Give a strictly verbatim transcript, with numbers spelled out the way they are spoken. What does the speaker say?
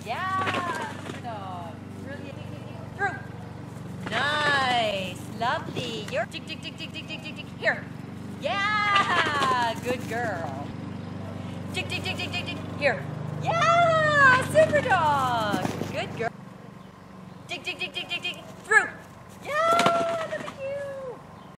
Yeah, super dog. Brilliant. Through. Nice. Lovely. You're tick, tick, tick, tick, tick, tick, tick, tick. Here. Yeah. Good girl. Tick, tick, tick, tick, tick, tick. Here. Yeah. Super dog. Good girl. Tick, tick, tick, tick, tick, tick. Through.